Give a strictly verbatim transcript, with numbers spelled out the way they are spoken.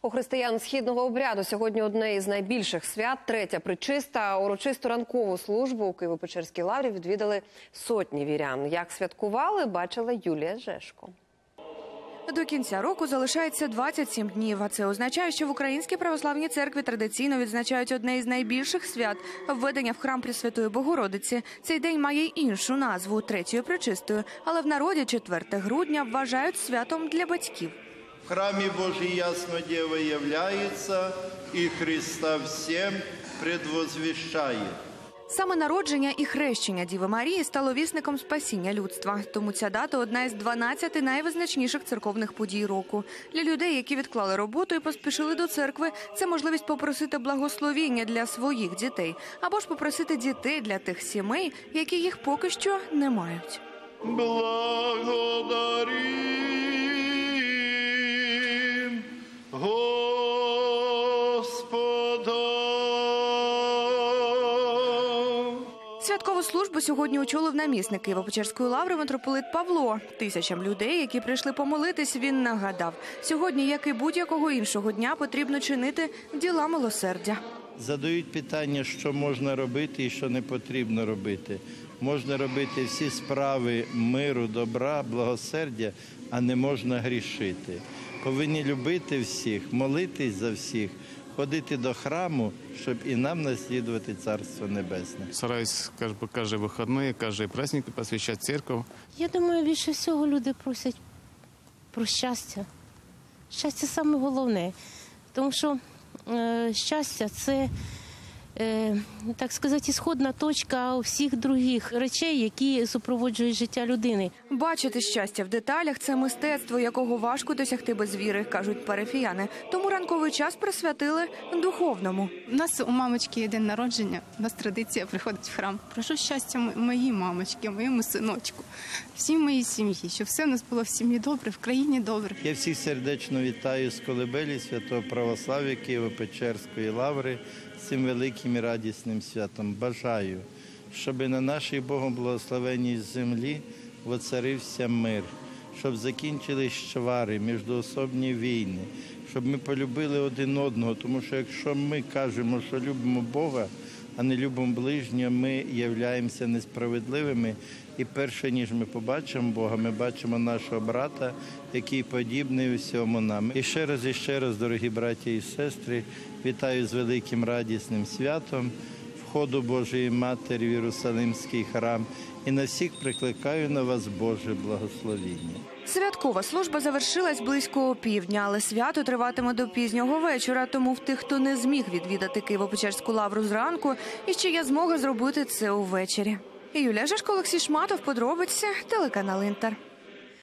У християн східного обряду сьогодні одне із найбільших свят – Третя Пречиста. Урочисту ранкову службу у Києво-Печерській лаврі відвідали сотні вірян. Як святкували, бачила Юлія Жешко. До кінця року залишається двадцять сім днів, а це означає, що в Українській православній церкві традиційно відзначають одне із найбільших свят – введення в храм Пресвятої Богородиці. Цей день має й іншу назву – Третьою Пречистою, але в народі четверте грудня вважають святом для батьків. В храме Божьей ясно Дева является, и Христа всем предвозвещает. Саме народження і хрещення Діви Марії стало вісником спасіння людства. Тому ця дата – одна із дванадцяти найвизначніших церковних подій року. Для людей, які відклали роботу і поспішили до церкви, це можливість попросити благословіння для своїх дітей. Або ж попросити дітей для тих сімей, які їх поки що не мають. Благодарим Господа. Святкову службу сьогодні очолив намісник Києво-Печерської лаври митрополит Павло. Тисячам людей, які прийшли помолитись, він нагадав. Сьогодні, як і будь-якого іншого дня, потрібно чинити діла милосердя. Задають питання, що можна робити і що не потрібно робити. Можна робити всі справи миру, добра, благосердя, а не можна грішити. Повинні любити всіх, молитись за всіх, ходити до храму, щоб і нам наслідувати Царство Небесне. Стараюсь кожен вихідний, кожен праздник посвящати церкву. Я думаю, більше всього люди просять про щастя. Щастя – саме головне. Тому що е, щастя – це, е, так сказати, ісходна точка всіх других речей, які супроводжують життя людини. Бачити щастя в деталях – це мистецтво, якого важко досягти без віри, кажуть парафіяни. Тому ранковий час присвятили духовному. У нас у мамочки день народження, у нас традиція приходить в храм. Прошу щастя моїй мамочці, моєму синочку, всій моїй сім'ї, щоб все у нас було в сім'ї добре, в країні добре. Я всіх сердечно вітаю з колибелі Святого Православ'я Києво-Печерської лаври з цим великим і радісним святом. Бажаю, щоб на нашій Богом благословенній землі воцарився мир, щоб закінчились чвари, міждоособні війни, щоб ми полюбили один одного, тому що якщо ми кажемо, що любимо Бога, а не любимо ближнього, ми являємося несправедливими. І перше, ніж ми побачимо Бога, ми бачимо нашого брата, який подібний усьому нам. І ще раз, і ще раз, дорогі браті і сестри, вітаю з великим радісним святом, входу Божої Матері в Єрусалимський храм. І на всіх прикликаю на вас Боже благословіння. Святкова служба завершилась близько опівдня, але свято триватиме до пізнього вечора. Тому в тих, хто не зміг відвідати Києво-Печерську лавру зранку, і ще є змога зробити це увечері. Юлія Жешко, Олексій Шматов, подробиці, телеканал Інтер.